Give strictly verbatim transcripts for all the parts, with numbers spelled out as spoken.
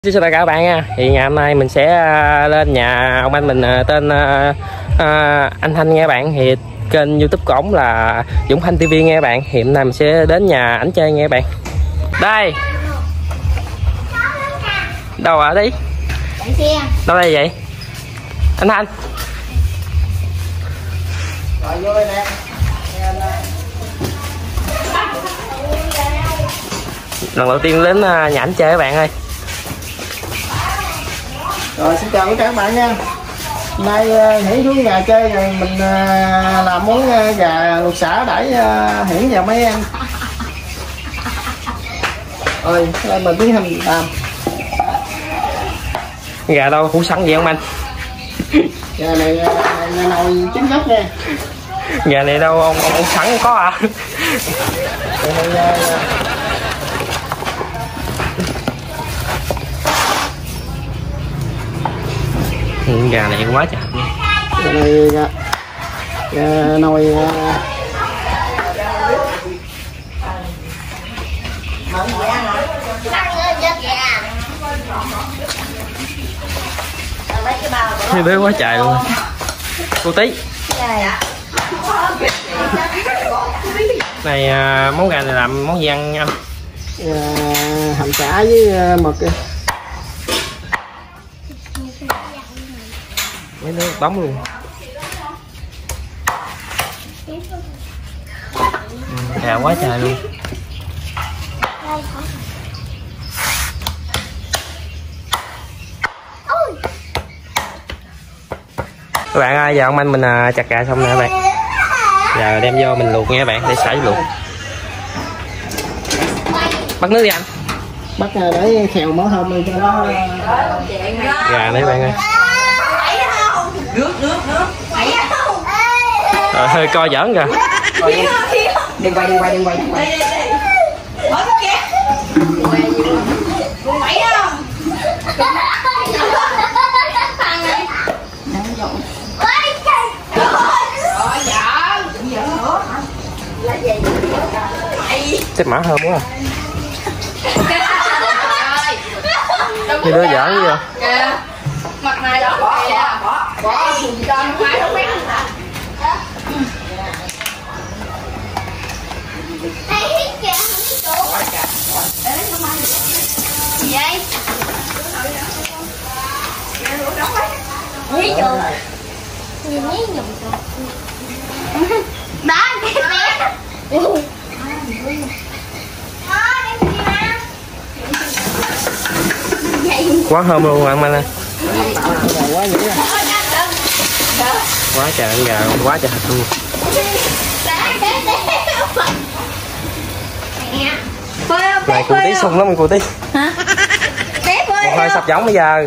Xin chào tất cả các bạn nha. Thì ngày hôm nay mình sẽ lên nhà ông anh mình tên uh, uh, anh Thanh nghe các bạn. Thì kênh YouTube của ổng là Dũng Thanh ti vi nghe các bạn. Thì hôm nay mình sẽ đến nhà ảnh chơi nghe các bạn. Đây. Đâu ở đi? Đâu đây vậy? Anh Thanh. Rồi vô đây nè. Lần đầu tiên đến nhà ảnh chơi các bạn ơi. Rồi xin chào tất cả các bạn nha. Hôm nay Hiển xuống nhà chơi rồi mình làm món gà luộc sả đãi Hiển và mấy em. Rồi đây mình tiến hành làm. Gà đâu hủ sẵn vậy không anh? Gà này nhà nồi chín gốc nha. Gà này đâu ông ông, ông sẵn không có à? Đây, đây, gà này quá trời. Gà này gà, gà nồi Như bế quá trời luôn. Cô Tí. Này món gà này làm món gì ăn nha? uh, hầm xả với mực. Mấy nước bóng luôn. Gà quá trời luôn. Các bạn ơi, giờ ông anh mình chặt gà xong nè các bạn. Giờ đem vô mình luộc nha các bạn, để xả luộc. Bắt nước đi anh. Bắt để khèo mỡ thơm lên cho nó. Gà đấy bạn ơi. Nước nước nước. Ờ, hơi co giỡn kìa. Đừng quay đừng quay đừng quay. Đừng quay. Mở cái kia. Con mày không? Chết mã hơn quá. Như đứa giỡn gì vậy? Mặt này đó bỏ bỏ bỏ dùng cho nó máy không biết. Gì vậy? Ví dụ nhìn thấy nhục đó cái bé Quá thơm luôn anh anh ơi. Quá dữ rồi. Quá trời ăn gà, quá trời thịt luôn. Này cô Tí sung lắm cô Tí. Hả? Một hơi sập giống bây giờ.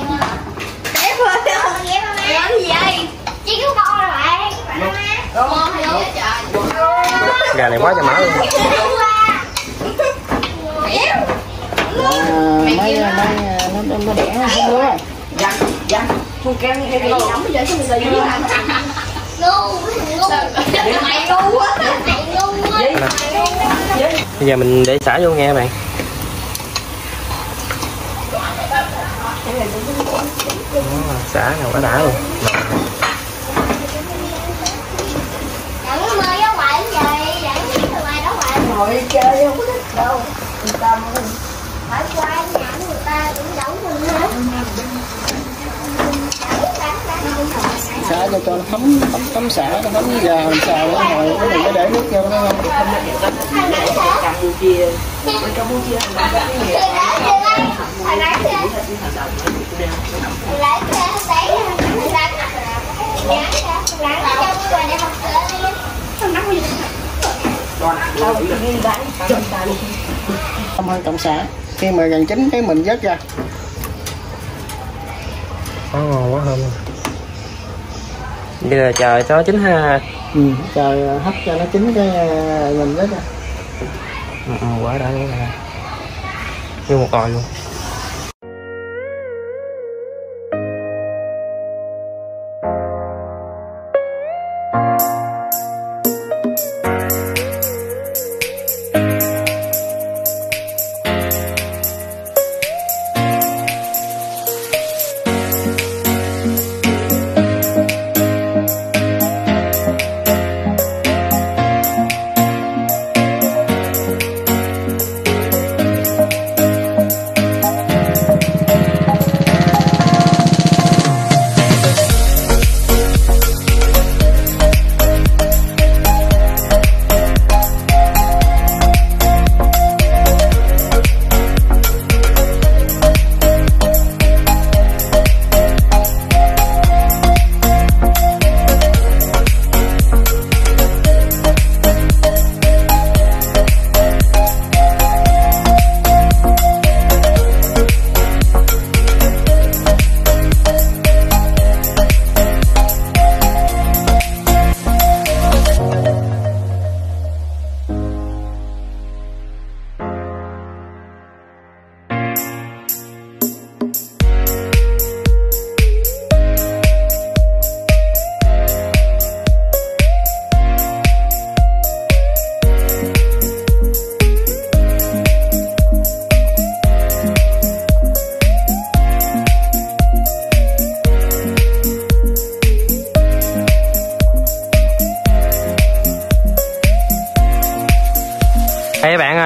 Gà này quá trời mỡ luôn. Mấy mấy nó nó đẻ nó không nữa. Dạ dạ. Con kem cái cái nóng bây giờ sao bây giờ dưới ăn. Ngu, ngu. Mày ngu quá. Mày ngu quá. Bây giờ mình để xả vô nghe các bạn. Đó, xả nào quá đã luôn. Ngồi chơi không có thích đâu. Yên tâm luôn. Phải qua nhà người ta cũng giấu mình hết. Xả cho cho nó thấm thấm thấm xả nó thấm với gà làm xào nó hồi cái mình phải để nước vô nó ngon. Campuchia, ở Campuchia làm cái gì? Không hơn cộng xả. Khi mà gần chín cái mình vớt ra. Quá ngon quá thơm luôn. Bây giờ chờ cho nó chín ha. Ừ, chờ hấp cho nó chín cái mình vớt ra. Ừ, ừ, quá đã luôn nè. Như một còi luôn.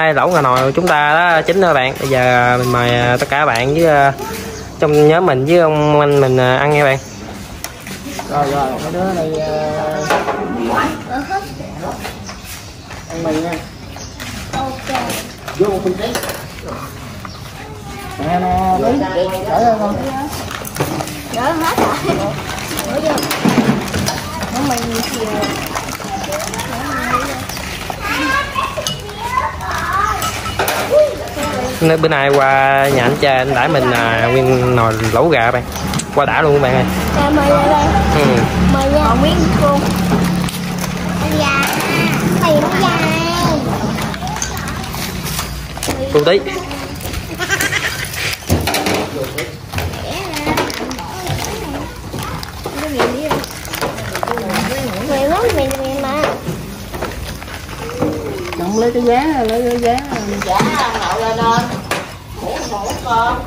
nay lẩu gà nồi của chúng ta đó chính rồi bạn. Bây giờ mình mời tất cả các bạn với uh, trong nhóm mình với ông anh mình uh, ăn nha bạn. Rồi rồi mấy đứa này uh... ăn mì nha. Ok. Vô một phần trái. Nè nè, lấy đỡ ra con. Đỡ hết rồi. Đỡ vô. Nó mì nhiều chiều. Nên bữa nay qua nhà anh chơi anh đãi mình là nguyên nồi lẩu gà bạn. Qua đã luôn các bạn ơi. Dạ mời ra đây. Ừ. Mời nha. Còn miếng luôn. Dạ. Mày nó dài. Cô tí. Mày nói mày mày mà. Không lấy cái giá, lấy cái giá. Dạ, nậu lên lên. Hổ hổ con.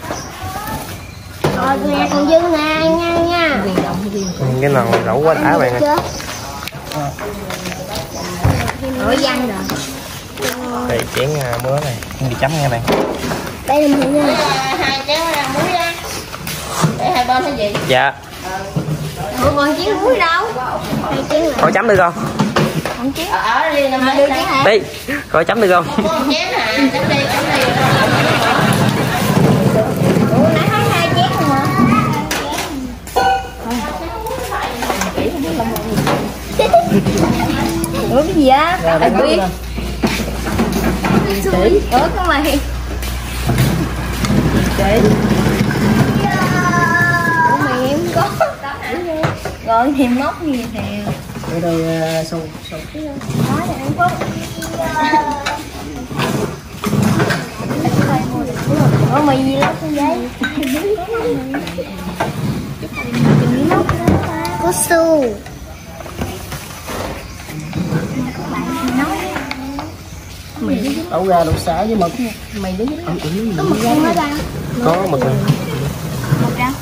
Rồi nè, còn dư nè nha nha. Cái nồi lẩu quá đã bạn ơi. Rồi văng rồi. Đây chén mứa này, mì chấm nha bạn. Đây là mình nha. Hai chén muối á. Để hai bên cái gì? Dạ. Ủa còn chén muối đâu? Hai chén là. Có chấm được không? Không chén. Ở đi năm đưa chén hả? Đi. Có chấm được không? Chén hả? Chấm đi, chấm đi. Ủa nãy thấy hai chén không hả? Ủa cái gì á? Ai biết? Ủa con mày. Chị. Ủa mày em có. Rồi thì móc gì nè. Ở đây sâu sâu. Nói để ăn phút. Ủa mày gì lắm cái giấy. Có su. Ấu gà đậu xả với mực. Mày đứng dưới. Có mực không hả ba? Có mực này. Một trăm.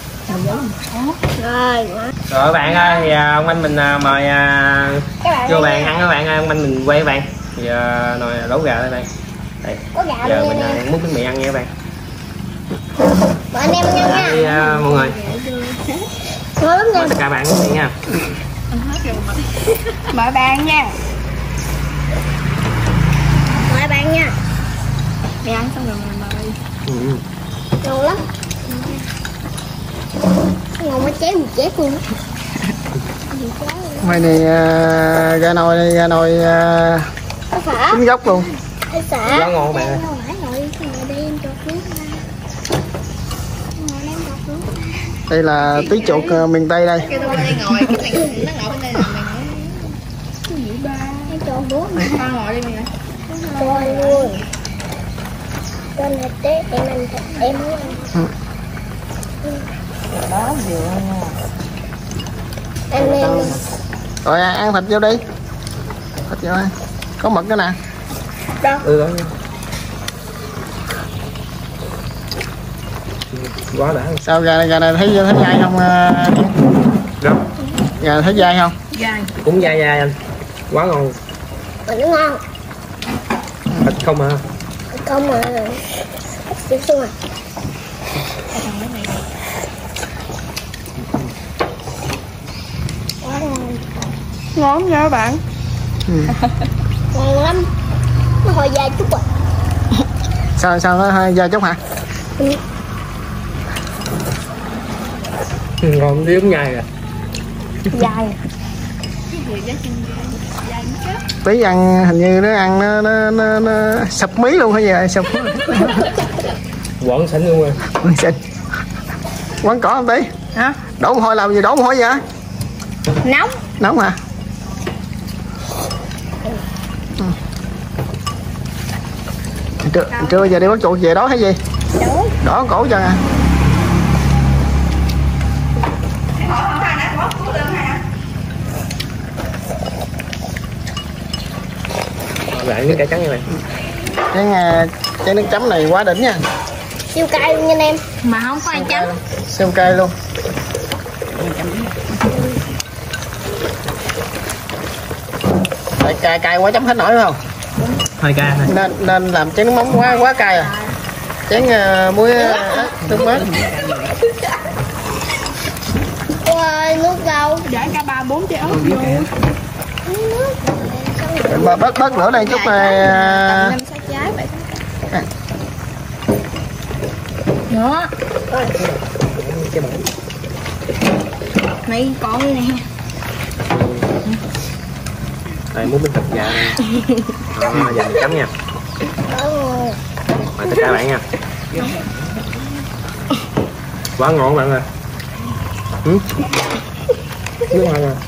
Rồi. Rồi bạn ơi, thì ông anh mình mời vô bàn ăn các bạn ơi, ông anh mình quay các bạn. Giờ nồi lẩu gà đây bạn. Đây. Có gạo Giờ luôn mình nha. múc miếng mì ăn nha các bạn. Mời anh em ăn nha. Đi uh, mọi người. Ngon lắm nha. Mời tất cả bạn uống miệng nha. Mời bạn nha. Mời bạn nha. Mày ăn xong rồi mình mời. Ừ. Ngon lắm. Ngon quá chén một chén luôn. Mày này uh, gà nồi này gà nồi uh, Có phở. chính gốc luôn. Cái xả. Quá ngon bạn ơi. Đây là tí chuột uh, miền Tây đây. Cái tôi đây ngồi, cái này nó ngồi bên đây là mày nói. Cái gì ba? Cái cho bố mày. Con ngồi đi mày. Con luôn. Con là té em ăn em muốn ăn. Đó vừa nha. Ăn lên. Rồi ăn thịt vô đi. Thịt vô ăn. Có mực nữa nè. Đâu? Ừ đó. Quá đã. Sao gà này gà này thấy thấy dai không? Đâu? Gà thấy dai không? Dai. Cũng dai dai anh. Quá ngon. Mình nó ngon. Thịt không hả? Không mà. Chút xương à. Ngon nha các bạn. Ừ. Ngon lắm. Nó hơi dai chút à. Sao sao nó hơi dai chút hả? Ừ. Ngon tí giống nhai à. Dai. Tí ăn hình như nó ăn nó nó nó, nó sập mí luôn hả vậy? Sập. Quẩn xỉn luôn rồi. Quẩn xỉn. Quán cỏ không tí? Hả? Đổ mồ hôi làm gì đổ mồ hôi vậy? Nóng. Nóng hả? Ừ. Trưa, trưa giờ đi bắt chuột về đó hay gì? Đổ. Đỏ cổ cho nè. Lại nước cải trắng nha bạn. Cái cái nước chấm này quá đỉnh nha. Siêu cay luôn nha anh em. Mà không có ai chấm. Siêu cay luôn. Cay cay quá chấm hết nổi không? hơi cay thôi. Nên nên làm chén nước mắm quá quá cay à. Chén uh, muối uh, nước mắm. Ôi, nước đâu? Để cả ba bốn trái ớt vô. Mà bớt bớt nữa đây chút này. Năm sáu trái vậy. Nữa. Mày còn cái nè. Đây muốn bánh thịt gà nè. Đó, giờ mình chấm nha. Mời tất cả bạn nha. Quá ngon bạn ơi. Ừ? Nước ngon à.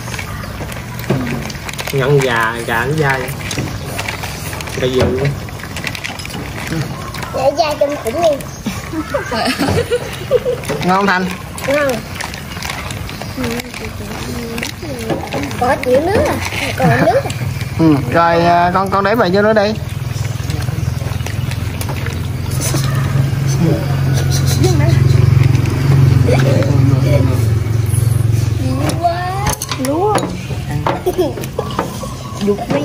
Nhận gà, gà nó dai. Cây dừa luôn. Để dai trong khủng đi. Ngon Thành. Ngon. Có chịu nước à? Còn nước à? Ừ, rồi con con để bài vô nữa đi. Quá Lúa. Dục đi.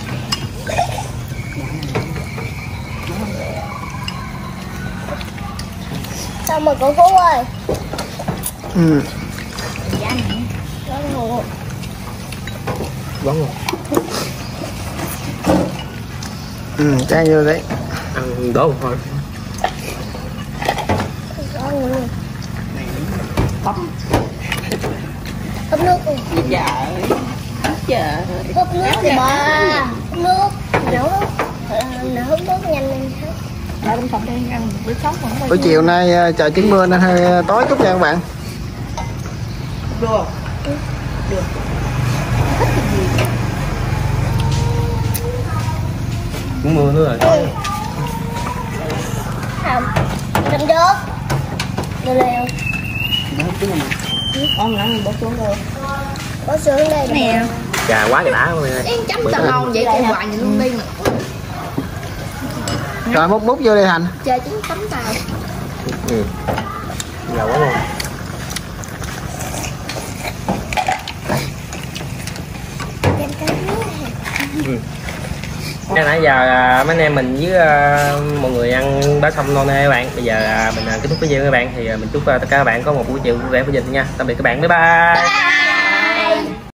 xong rồi cậu Phú ơi. Ừ. Nó ngủ. Quá ngon. Ừ, chan vô đấy. Ăn đổ một thôi. Nó ngủ. Bấm. Húp nước đi. Dạ. Chờ. Húp nước thì bà. Húp nước. Nấu nước. Nấu húp nước nhanh lên hết. Ba bên phòng đang ăn một bữa sống mà không Buổi chiều nay trời chuyển mưa nên hơi tối chút nha các bạn. được. Được. Cũng mưa nữa rồi. Ừ. Không. Cầm được. Được lèo. Con nặng bỏ xuống rồi. Bỏ xuống đây nè. Gà quá đã luôn ơi. Chấm tao ngon vậy chạy hoài nhìn luôn đi mà. Rồi múc múc vô đi Thành. Chơi trứng tấm tàu. Ừ. Gà quá ngon. Đem cái nước này. Ừ. Cái nãy giờ à, mấy anh em mình với à, mọi người ăn đã xong ngon nè các bạn. Bây giờ à, mình à, kết thúc video các bạn thì à, mình chúc à, tất cả các bạn có một buổi chiều vui vẻ với gia đình nha. Tạm biệt các bạn, bye bye. Bye.